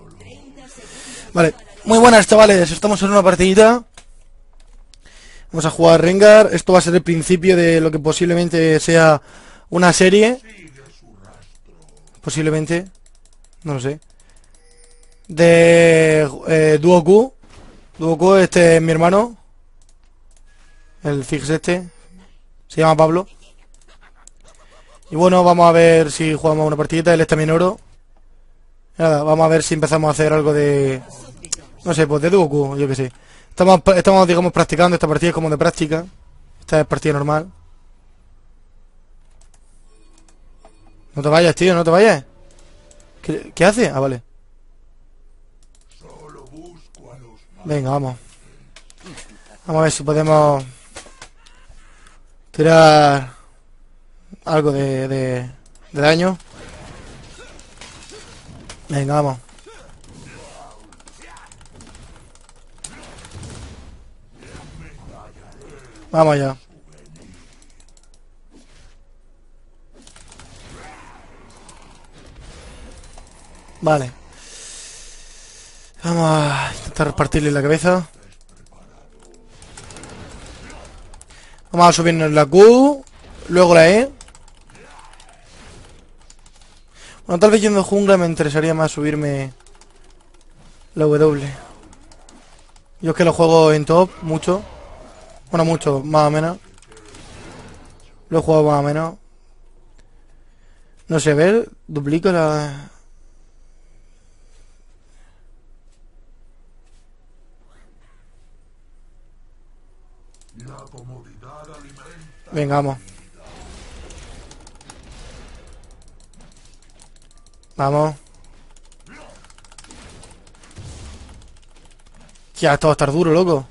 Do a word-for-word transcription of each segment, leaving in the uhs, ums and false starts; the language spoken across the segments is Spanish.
Vale, muy buenas chavales, estamos en una partidita. Vamos a jugar Rengar. Esto va a ser el principio de lo que posiblemente sea una serie. Posiblemente, no lo sé. De eh, Duo Q. Duo Q, este es mi hermano. El Ziggs este. Se llama Pablo. Y bueno, vamos a ver si jugamos una partidita. Él está en oro. Nada, vamos a ver si empezamos a hacer algo de... No sé, pues de Duo Q, yo que sé. Estamos, estamos, digamos, practicando. Esta partida es como de práctica. Esta es partida normal. No te vayas, tío, no te vayas. ¿Qué, qué hace? Ah, vale. Venga, vamos. Vamos a ver si podemos tirar algo de, de, de daño. Venga, vamos. Vamos allá. Vale. Vamos a intentar repartirle la cabeza. Vamos a subirnos la Q. Luego la E. Bueno, tal vez yendo jungla me interesaría más subirme la W. Yo es que lo juego en top mucho. Bueno, mucho, más o menos. Lo he jugado más o menos. No sé, a ver, duplico la... Venga, vamos. Vamos. Ya, esto va a estar duro, loco.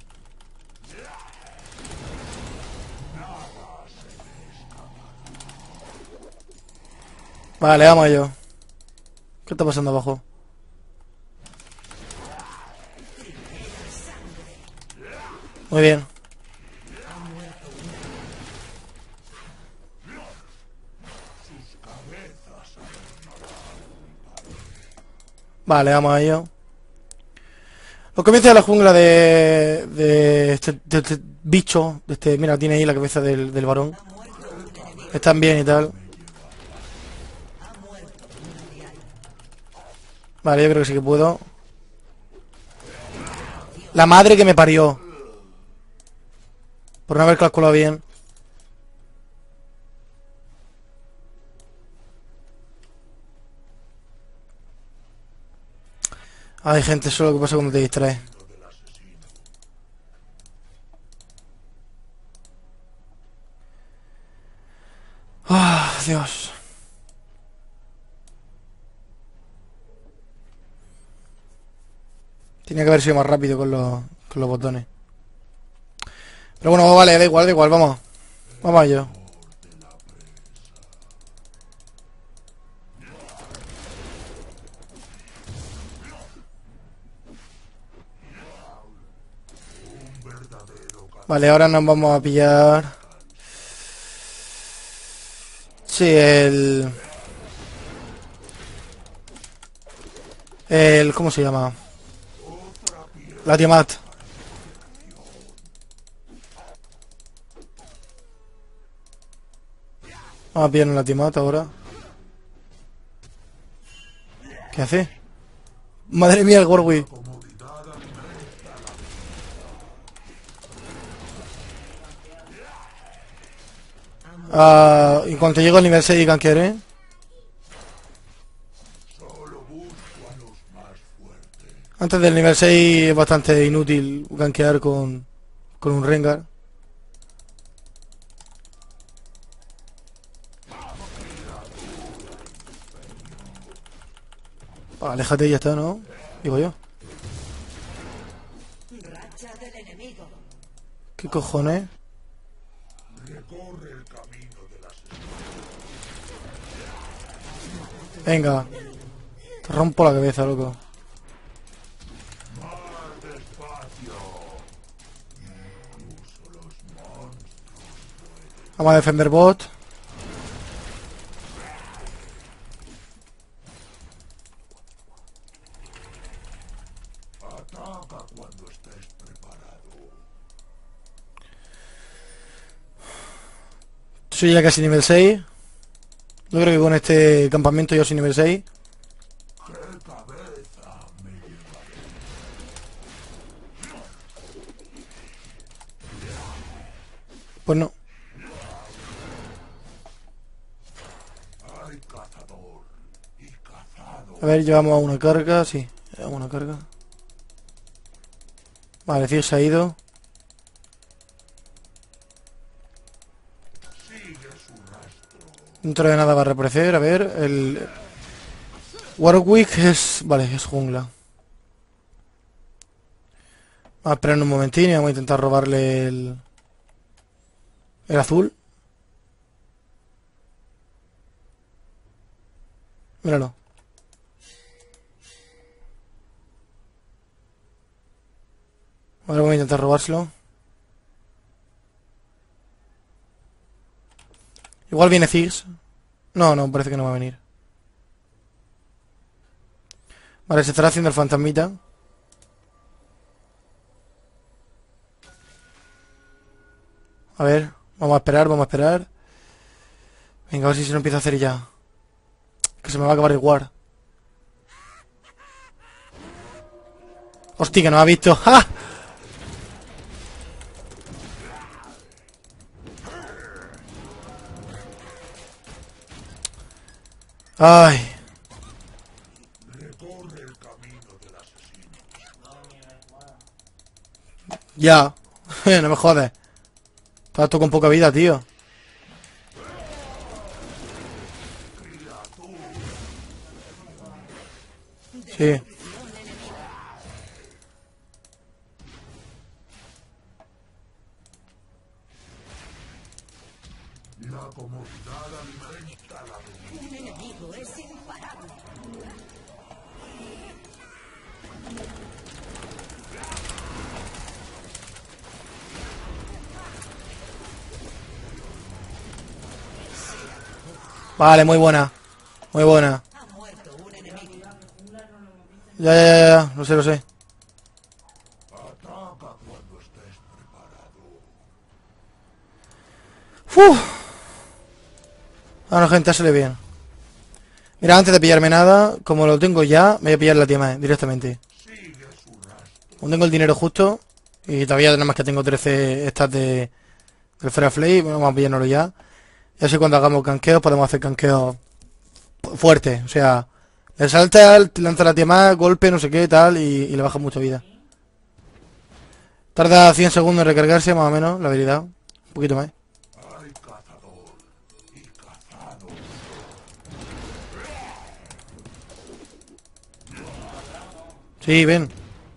Vale, vamos yo. ¿Qué está pasando abajo? Muy bien. Vale, vamos a ello. Los comienzos de la jungla de, de, este, de este bicho. De este, mira, tiene ahí la cabeza del, del varón. Están bien y tal. Vale, yo creo que sí que puedo. La madre que me parió. Por no haber calculado bien. Ay, gente, eso es lo que pasa cuando te distraes. Ah, oh, Dios. Tenía que haber sido más rápido con los, con los botones. Pero bueno, vale, da igual, da igual, vamos. Vamos a ello. Vale, ahora nos vamos a pillar. Sí, el... El... ¿Cómo se llama? La Tiamat. Vamos a pillar la Tiamat ahora. ¿Qué hace? Madre mía, el Gorwi. Ah, en cuanto llego al nivel seis gankearé. Antes del nivel seis es bastante inútil gankear con, con un Rengar. Ah, aléjate y ya está, ¿no? Digo yo. ¿Qué cojones? Venga. Te rompo la cabeza, loco. Vamos a defender bot. Soy ya casi nivel seis. Yo creo que con este campamento yo soy nivel seis. Pues no. A ver, llevamos una carga, sí. Llevamos una carga. Vale, Cid se ha ido. Dentro de nada va a reaparecer. A ver, el... Warwick es... Vale, es jungla. Vamos a esperar un momentín y vamos a intentar robarle el... El azul. Míralo. Ahora voy a intentar robárselo. Igual viene Ziggs. No, no, parece que no va a venir. Vale, se estará haciendo el fantasmita. A ver, vamos a esperar, vamos a esperar. Venga, a ver si se lo empieza a hacer ya. Que se me va a acabar el guard. Hostia, que no ha visto. ¡Ja! Ay. Ya. No me jodes. Estás tú con poca vida, tío. Sí. Vale, muy buena. Muy buena. Ya, ya, ya, ya. Lo sé, lo sé. Uf. Ahora, gente, sale bien. Mira, antes de pillarme nada, como lo tengo ya, me voy a pillar la tía más directamente. Aún tengo el dinero justo. Y todavía nada más que tengo trece stats de del Free Flay. Bueno, vamos a pillárnoslo ya. Y así cuando hagamos canqueos podemos hacer canqueos fuertes. O sea, le salta, lanza la tía más, golpe, no sé qué, tal, y, y le baja mucha vida. Tarda cien segundos en recargarse, más o menos, la habilidad. Un poquito más. Sí, ven.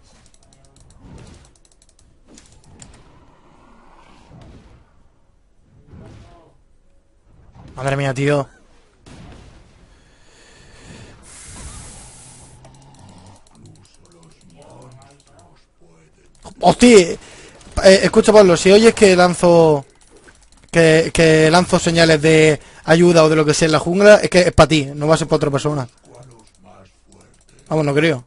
Madre mía, tío. ¡Hostia! Eh, escucha, Pablo, si oyes que lanzo... Que, que lanzo señales de ayuda o de lo que sea en la jungla, es que es para ti, no va a ser para otra persona. Vamos, no creo.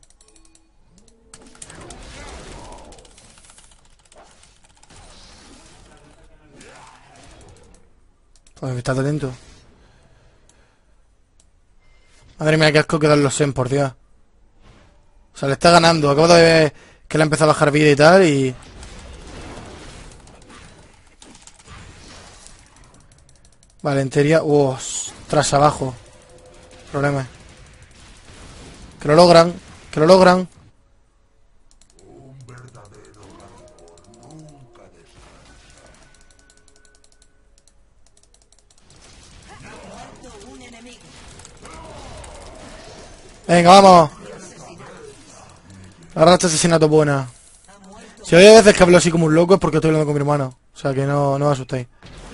Pues estás atento. Madre mía, qué asco que dan los Sen, por Dios. O sea, le está ganando. Acabo de ver que le ha empezado a bajar vida y tal y... Vale, en teoría... Uh, tras abajo. Problema. Que lo logran. Que lo logran. Venga, vamos. La racha asesinato buena. Si hay veces que hablo así como un loco es porque estoy hablando con mi hermano. O sea que no, no os asustéis.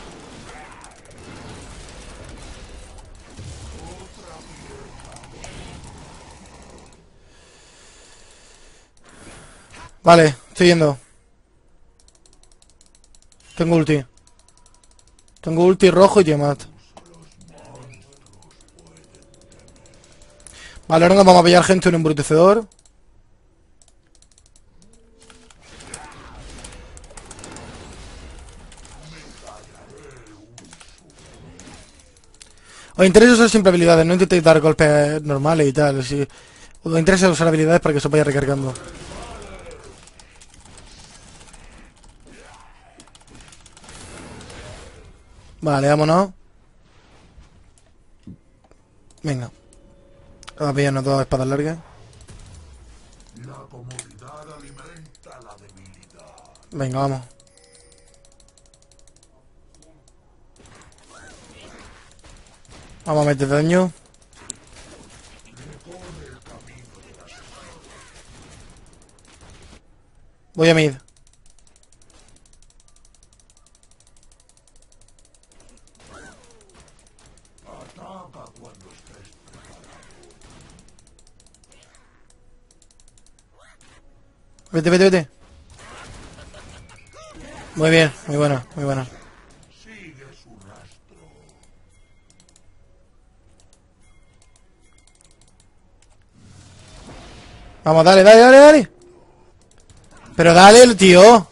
Vale, estoy yendo. Tengo ulti. Tengo ulti rojo y Tiamat. Vale, ahora nos vamos a pillar gente un embrutecedor. Os interesa usar siempre habilidades, no intentéis dar golpes normales y tal. Si os interesa usar habilidades para que se vaya recargando. Vale, vámonos. Venga. Vamos a pillarnos dos espadas largas. La comodidad alimenta la debilidad. Venga, vamos. Vamos a meter daño. Voy a mid. Ataca cuando estés preparado. Vete, vete, vete. Muy bien, muy buena, muy buena. Sigue su rastro. Vamos, dale, dale, dale, dale. Pero dale, tío.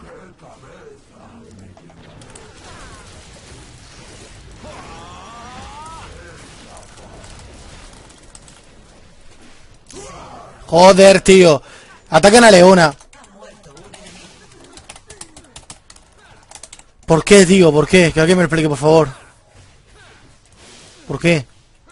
Joder, tío. Atacan a Leona. ¿Por qué, tío? ¿Por qué? Que alguien me lo explique, por favor. ¿Por qué?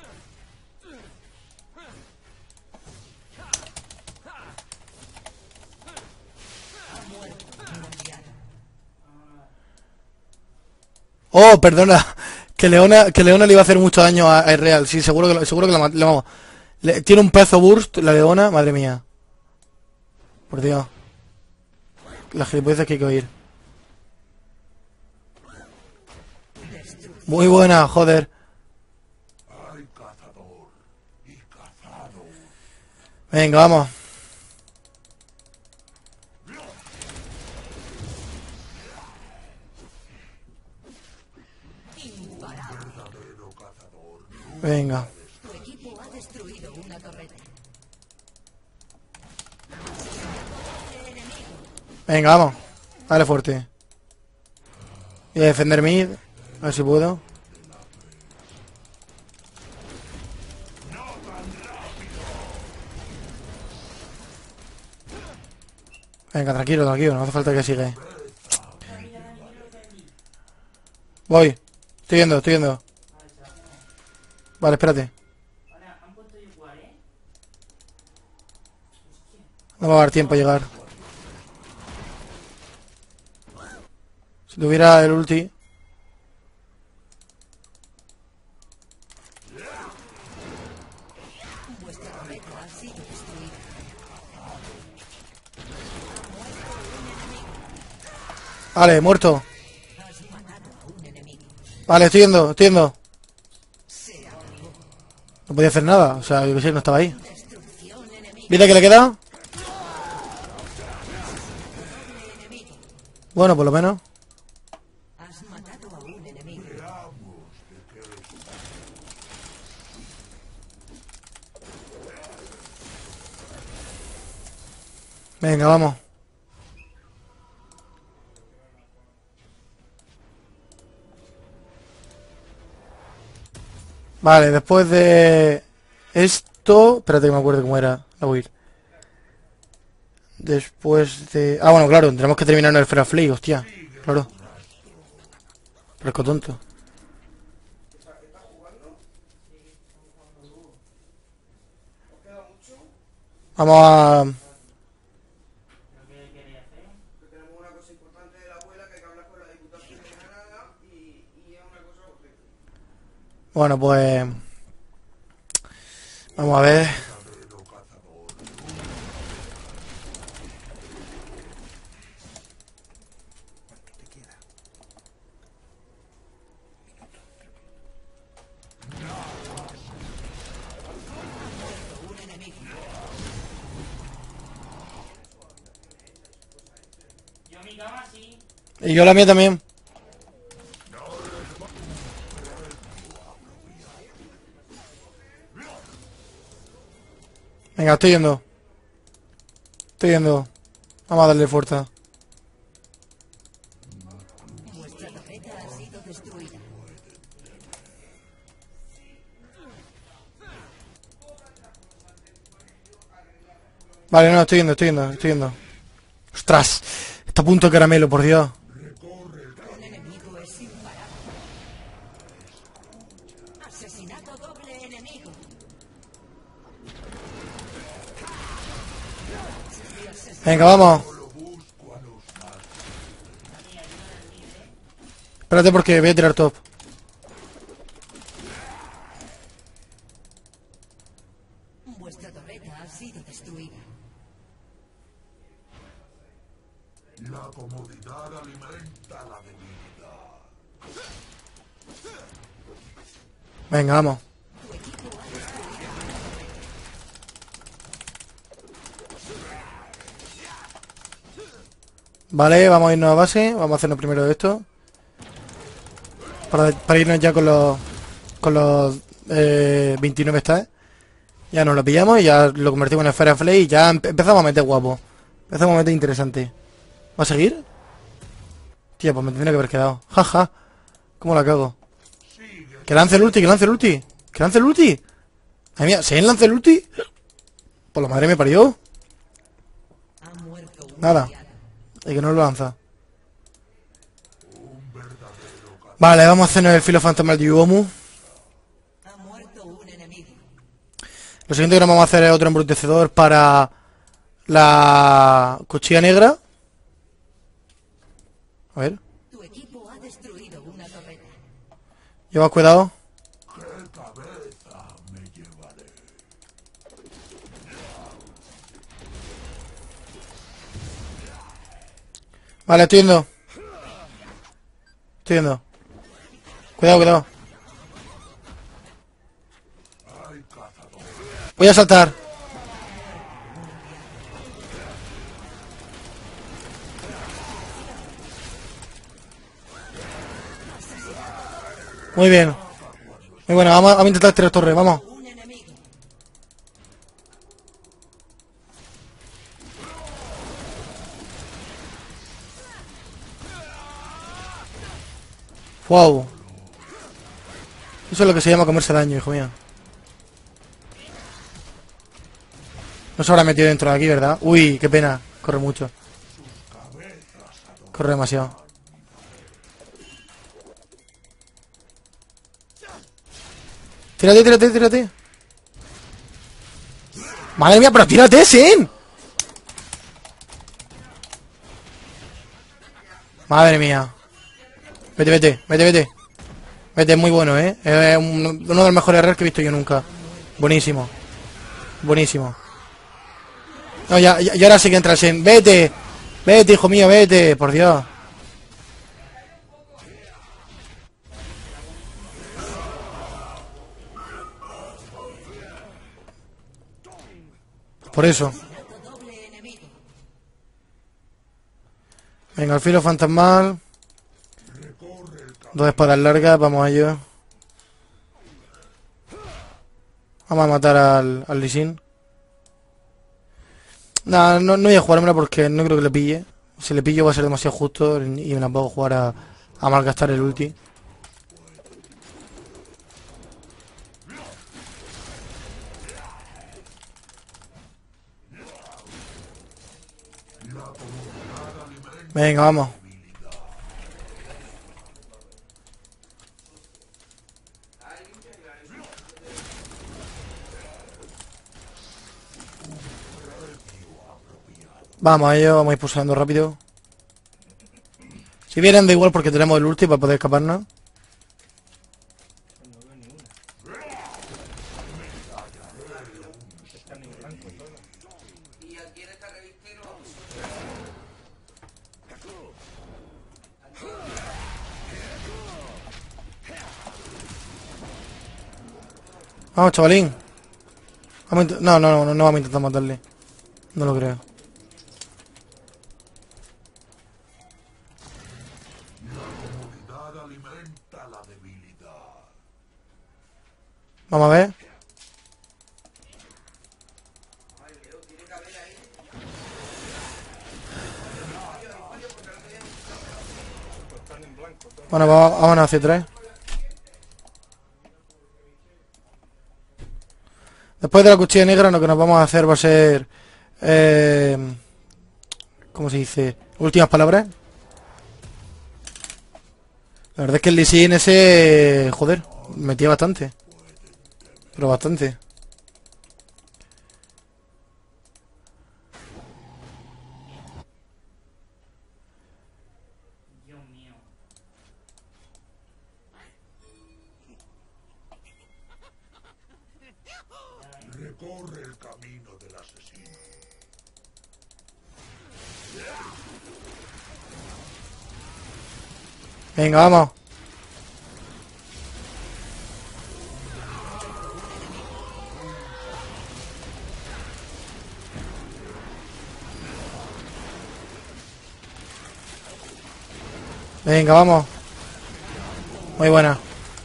Oh, perdona. Que Leona, que Leona le iba a hacer mucho daño a, a Real. Sí, seguro que, seguro que la, le vamos. Le, tiene un pedazo burst, la Leona. Madre mía. Por Dios. Las gilipolleces que hay que oír. Muy buena, joder. Hay cazador y cazado. Venga, vamos. Verdadero cazador. Venga. Tu equipo ha destruido una torreta. Venga, vamos. Dale fuerte. Voy a defender mid. A ver si puedo. Venga, tranquilo, tranquilo. No hace falta que siga. Voy. Estoy yendo, estoy yendo. Vale, espérate. No me va a dar tiempo a llegar. Si tuviera el ulti. Vuestra torreta ha sido destruida. Vale, muerto. Has matado a un enemigo. Vale, estoy yendo, estoy yendo. No podía hacer nada. O sea, yo que sé, no estaba ahí. Destrucción enemiga. ¿Vida que le queda? Bueno, por lo menos. Has matado a un enemigo. Venga, vamos. Vale, después de esto... Espérate que me acuerdo cómo era la build. Después de... Ah, bueno, claro, tenemos que terminar en el Fair Play, hostia. Claro. Fresco tonto. Vamos a... Tenemos una cosa importante de la abuela que hay que hablar con la Diputación de Granada y, y es una cosa urgente. Bueno, pues... Vamos a ver... Y yo la mía también. Venga, estoy yendo. Estoy yendo. Vamos a darle fuerza. Vuestra torreta ha sido destruida. Vale, no, estoy yendo, estoy yendo, estoy yendo. Ostras, está a punto de caramelo, por Dios. Un enemigo es imparable. Asesinato doble enemigo. Venga, vamos. Espérate porque voy a tirar top. Vuestra torreta ha sido destruida. La comodidad alimenta la debilidad. Venga, vamos. Vale, vamos a irnos a base. Vamos a hacernos primero esto. Para, para irnos ya con los con los eh, veintinueve stacks. Ya nos lo pillamos y ya lo convertimos en esfera flame y ya empe- empezamos a meter guapo. Empezamos a meter interesante. ¿Va a seguir? Tío, pues me tendría que haber quedado. Jaja. ¿Cómo la cago? Que lance el ulti, que lance el ulti. Que lance el ulti. Ay, mía, ¿se lance el ulti? Por la madre me parió. Ha muerto un Nada. aliado. Y que no lo lanza. Vale, vamos a hacernos el filo fantasmal de Yuomu. Ha muerto un enemigo. Lo siguiente que nos vamos a hacer es otro embrutecedor para la cuchilla negra. A ver, Tu equipo ha destruido una torreta. lleva cuidado. ¿Qué cabeza me llevaré? Vale, estoy yendo. Estoy yendo. Cuidado, cuidado. Hay cazador. Voy a saltar. Muy bien. Muy bueno, vamos, a- vamos a intentar tirar torre, vamos. Un enemigo. Wow. Eso es lo que se llama comerse daño, hijo mío. No se habrá metido dentro de aquí, ¿verdad? Uy, qué pena. Corre mucho. Corre demasiado. Tírate, tírate, tírate. Madre mía, pero tírate, Sin. Madre mía. Vete, vete, vete, vete. Vete, es muy bueno, ¿eh? Es un- uno de los mejores errores que he visto yo nunca. Buenísimo. Buenísimo. No, ya, ya, y ahora sí que entra el Sin. Vete. Vete, hijo mío, vete. Por Dios. Por eso. Doble enemigo. Venga, el filo fantasmal. Dos espadas largas, vamos a ello. Vamos a matar al, al Lee Sin. Nah, no, no voy a jugármela porque no creo que le pille. Si le pillo va a ser demasiado justo y me la puedo jugar a, a malgastar el ulti. Venga, vamos. Vamos a ello, vamos a ir pulsando rápido. Si vienen da igual porque tenemos el ulti para poder escaparnos. Y aquí en esta revistero, Vamos, chavalín. Vamos a int- no, no, no, no, no vamos a intentar matarle. No lo creo. Comodidad alimenta la debilidad. Vamos a ver. Bueno, va- vámonos hacia atrás. Después de la cuchilla negra lo que nos vamos a hacer va a ser Eh, ¿Cómo se dice? Últimas palabras. La verdad es que el Lee Sin ese... Joder, metía bastante. Pero bastante. Dios mío. Recorre el camino del asesino. Venga, vamos. Venga, vamos. Muy buena.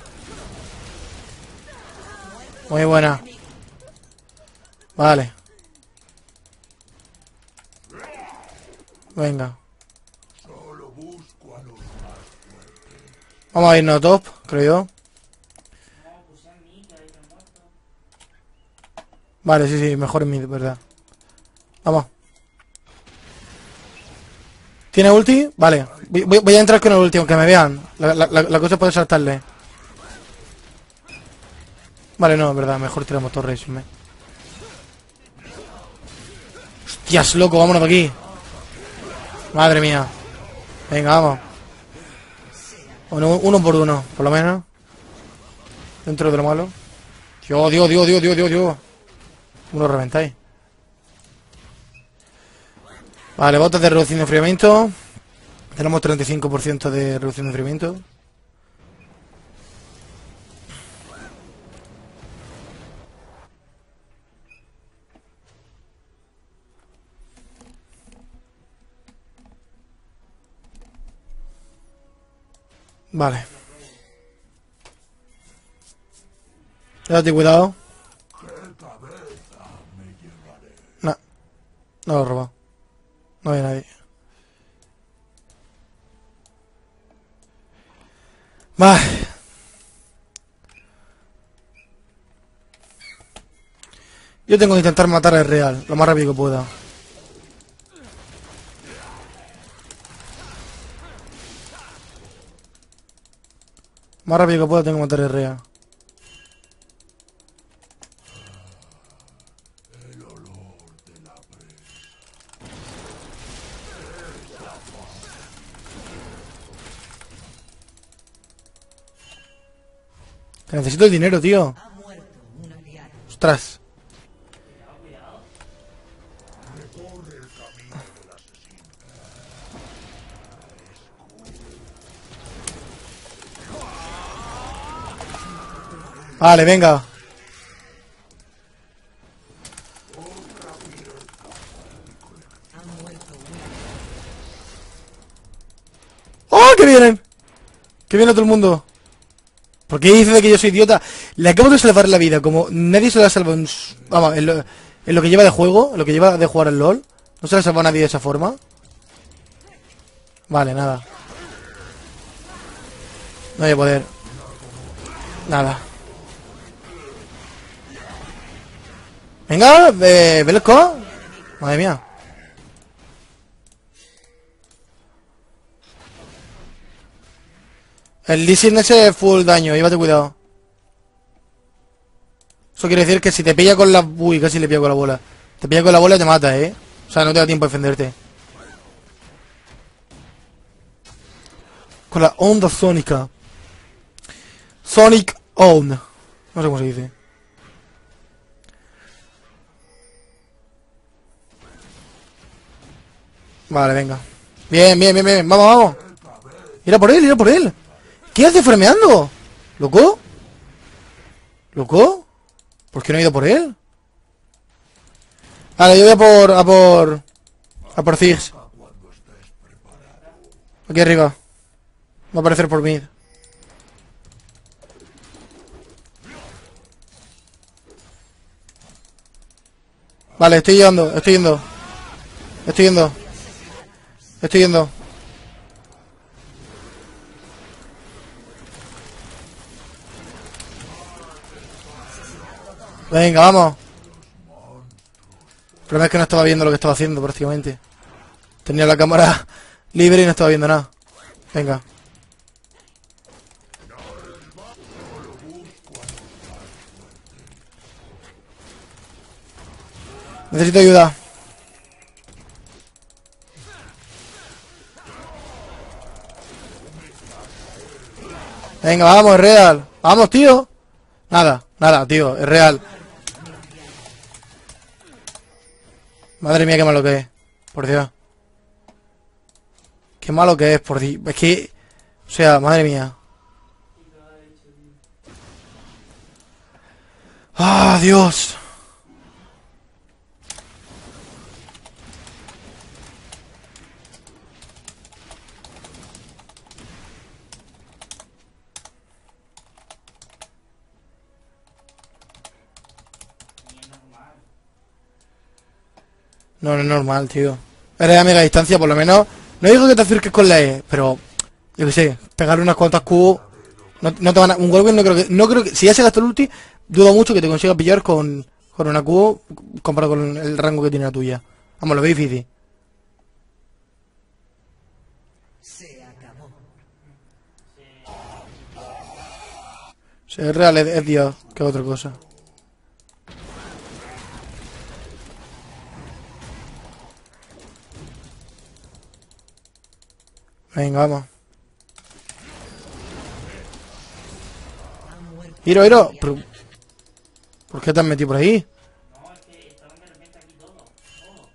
Muy buena. Vale. Venga. Solo busco a los más fuertes. Vamos a irnos top, creo yo. No, puse a mí, que habéis muerto. Vale, sí, sí, mejor en mí, verdad. Vamos. ¿Tiene ulti? Vale. Voy, voy- voy a entrar con el ulti, aunque me vean. La, la, la, la cosa es poder saltarle. Vale, no, en verdad, mejor tiramos torres. Me... Hostias, loco, vámonos de aquí. Madre mía. Venga, vamos. Bueno, uno por uno, por lo menos. Dentro de lo malo. Dios, Dios, Dios, Dios, Dios, Dios, Dios. Uno reventáis. Vale, botas de reducción de enfriamiento. Tenemos treinta y cinco por ciento de reducción de enfriamiento. Vale. Date cuidado. ¿Qué cabeza me llevaré? No, no lo he robado. No hay nadie. Vale. Yo tengo que intentar matar al real, lo más rápido que pueda. Más rápido que pueda tengo que matar al real. El olor de la presa. Que necesito el dinero, tío. Ha muerto un aliado. Ostras. Recorre el camino del asesino. Vale, venga. ¡Oh, que vienen! ¡Que viene todo el mundo! ¿Por qué dice que yo soy idiota? Le acabo de salvar la vida, como nadie se la ha salvado en, su- vamos, en, lo, en lo que lleva de juego, en lo que lleva de jugar al LOL. No se la ha salvado a nadie de esa forma. Vale, nada. No hay poder. Nada. Venga, eh, Velasco. Madre mía. El Lee Sin ese es full daño, llévate cuidado. Eso quiere decir que si te pilla con la... Uy, casi le pilla con la bola. Te pilla con la bola y te mata, eh. O sea, no te da tiempo a defenderte. Con la onda sónica. Sonic On. No sé cómo se dice. Vale, venga. Bien, bien, bien, bien. Vamos, vamos. Ira por él, ira por él. ¿Qué hace fremeando? ¿Loco? ¿Loco? ¿Por qué no he ido por él? Vale, yo voy a por... A por... A por Ziggs. Aquí arriba. Va a aparecer por mí. Vale, estoy yendo, estoy yendo. Estoy yendo. Estoy yendo. Venga, vamos. problema es que no estaba viendo lo que estaba haciendo prácticamente. Tenía la cámara libre y no estaba viendo nada. Venga. Necesito ayuda. Venga, vamos, es real. Vamos, tío. Nada, nada, tío, es real. Madre mía, qué malo que es. Por Dios. Qué malo que es, por Dios. Es que... O sea, madre mía. ¡Ah, Dios! No, no es normal, tío. Eres a mega distancia, por lo menos. No digo que te acerques con la E, pero... Yo qué sé, pegar unas cuantas Q... No, no te van a... Un golpe no creo que... No creo que... Si ya se gastó el ulti, dudo mucho que te consigas pillar con... Con una Q comparado con el rango que tiene la tuya. Vamos, lo veo difícil. Se acabó. Si es real, es, es Dios, que es otra cosa. Venga, vamos. Hiro, Hiro. Pero... ¿Por qué te has metido por ahí? No, es que estaban de repente aquí todos. Todos.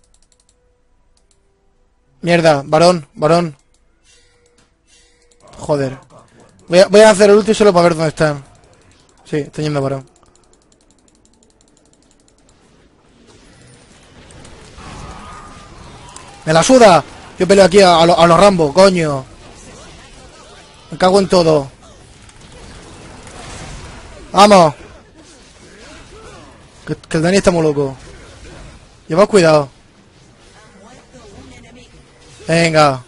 Mierda, varón, varón. Joder. Voy a, voy a hacer el ulti solo para ver dónde están. Sí, estoy yendo a varón. ¡Me la suda! Yo peleo aquí a, a los lo Rambo, coño. Me cago en todo. ¡Vamos! Que, que el Dani está muy loco. Llevad cuidado. Venga.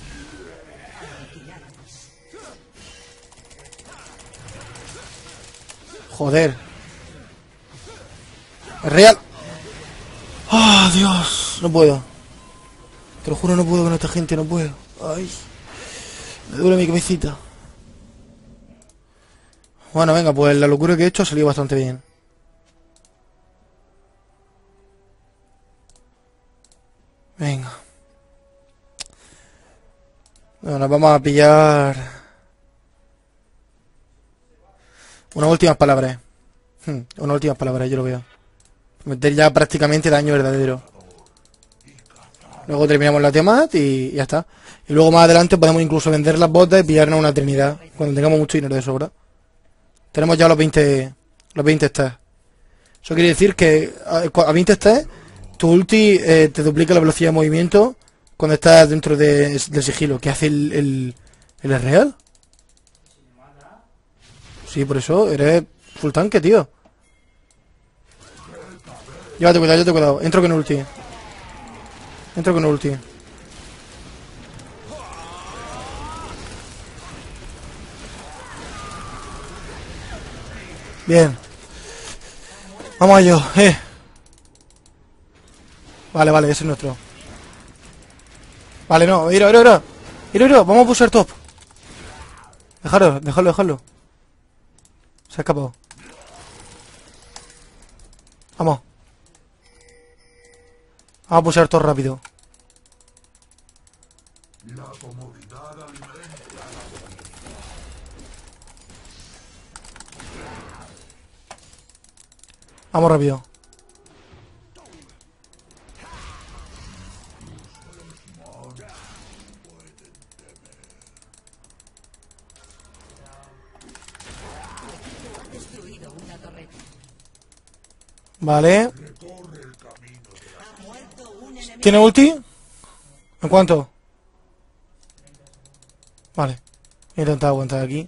Joder. Es real. ¡Ah, Dios! No puedo. Te lo juro, no puedo con esta gente, no puedo. Ay. Me duele mi cabecita. Bueno, venga, pues la locura que he hecho ha salido bastante bien. Venga. Bueno, nos vamos a pillar... Unas últimas palabras. Hmm, unas últimas palabras, yo lo veo. Meter ya prácticamente daño verdadero. Luego terminamos la Tiamat y ya está. Y luego más adelante podemos incluso vender las botas y pillarnos una Trinidad. Cuando tengamos mucho dinero de sobra. Tenemos ya los veinte... Los veinte stacks. Eso quiere decir que a veinte stacks tu ulti eh, te duplica la velocidad de movimiento cuando estás dentro de, del sigilo. ¿Qué hace el, el, el es real? Sí, por eso eres full tanque, tío. Llévate cuidado, llévate cuidado. Entro con ulti. Entro con ulti. Bien. Vamos a ello, eh. Vale, vale, ese es nuestro. Vale, no, iro, iro, iro. Iro, iro, vamos a pulsar top. Dejarlo, dejarlo, dejarlo. Se ha escapado. Vamos. Vamos a pulsar todo rápido. La comodidad alimenta. Vamos rápido. Vale. ¿Tiene ulti? ¿En cuánto? Vale. Voy a intentar aguantar aquí.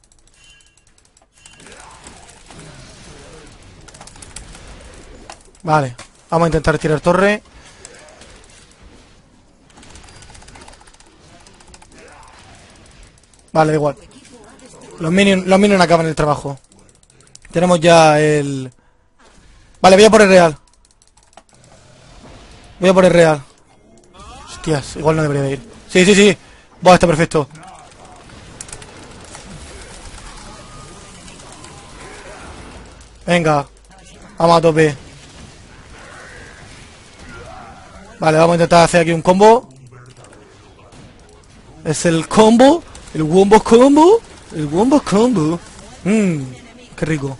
Vale. Vamos a intentar tirar torre. Vale, da igual. Los minions, los minions acaban el trabajo. Tenemos ya el... Vale, voy a por el real. Voy a por el real. Hostias, igual no debería de ir. Sí, sí, sí. Buah, está perfecto. Venga. Vamos a tope. Vale, vamos a intentar hacer aquí un combo. Es el combo. El wombo combo. El wombo combo. Mmm, qué rico.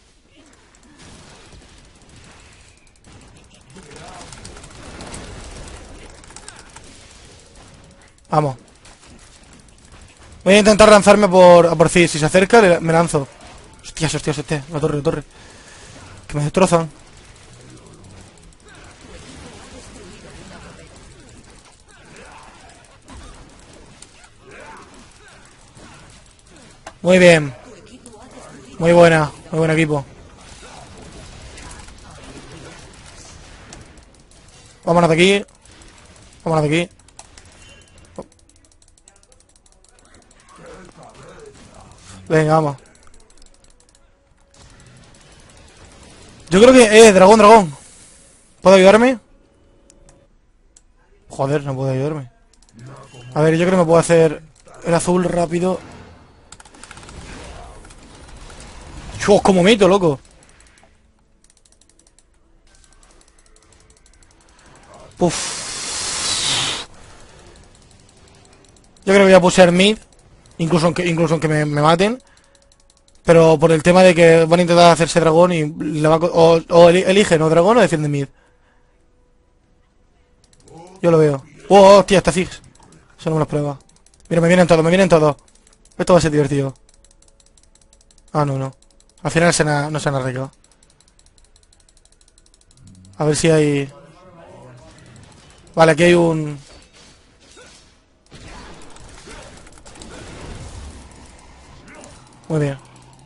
Vamos. Voy a intentar lanzarme por, a por Fizz. Si se acerca, le- me lanzo. Hostias, hostias, hostias. La torre, la torre. Que me destrozan. Muy bien. Muy buena. Muy buen equipo. Vámonos de aquí. Vámonos de aquí. Venga, vamos. Yo creo que... Eh, dragón, dragón. ¿Puedo ayudarme? Joder, no puedo ayudarme. A ver, yo creo que me puedo hacer el azul rápido. Dios, como meto, loco. Uf. Yo creo que voy a pusear mid. Incluso aunque, incluso aunque me, me maten. Pero por el tema de que van a intentar hacerse dragón y le va a co- o, o eli- eligen o dragón o defienden mid. Yo lo veo. Oh, hostia, está Fix. Eso no me lo prueba. Mira, me vienen todos, me vienen todos. Esto va a ser divertido. Ah, no, no. Al final se na- no se han arreglado. A ver si hay... Vale, aquí hay un... Muy bien.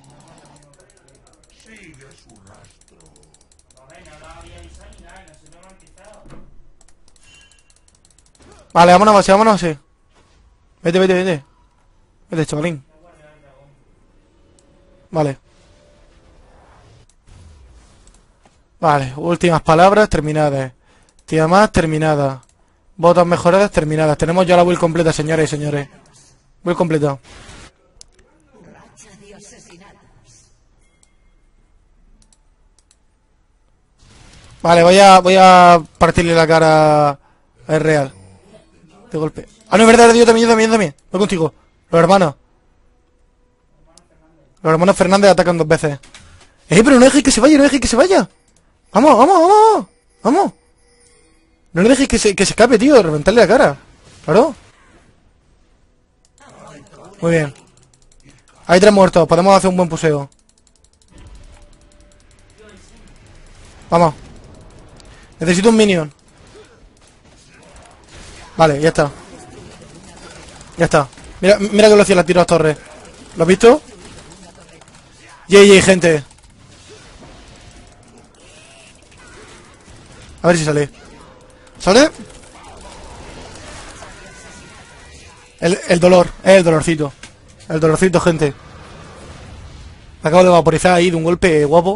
Vale, vámonos, así, vámonos así. Vete, vete, vete. Vete, chavalín. Vale. Vale, últimas palabras terminadas. Tiamat terminada. Botas mejoradas terminadas. Tenemos ya la build completa, señores y señores. Build completa. Racha de asesinatos. Vale, voy a voy a partirle la cara al Real. De golpe. Ah, no, es verdad, yo también, yo también, yo también. Voy contigo. Los hermanos. Los hermanos Fernández atacan dos veces. Eh, pero no dejéis que se vaya, no dejéis que se vaya. Vamos, vamos, vamos. Vamos. No le dejéis que se, que se escape, tío. Reventarle la cara. Claro. Muy bien. Hay tres muertos. Podemos hacer un buen puseo. Vamos. Necesito un minion. Vale, ya está. Ya está. Mira, mira que lo hacía la tiro a las torres. ¿Lo has visto? G G, gente. A ver si sale. ¿Sale? El, el dolor, el dolorcito. El dolorcito, gente. Me acabo de vaporizar ahí de un golpe guapo.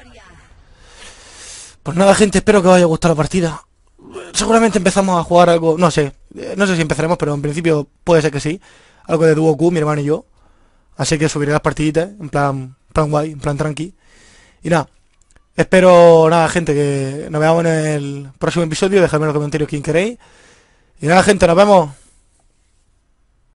Pues nada, gente, espero que os haya gustado la partida. Seguramente empezamos a jugar algo, no sé, eh, no sé si empezaremos, pero en principio puede ser que sí. Algo de Duo Q, mi hermano y yo. Así que subiré las partiditas, en plan, en plan guay, en plan tranqui. Y nada, espero, nada, gente, que nos veamos en el próximo episodio. Dejadme en los comentarios quién queréis. Y nada, gente, nos vemos.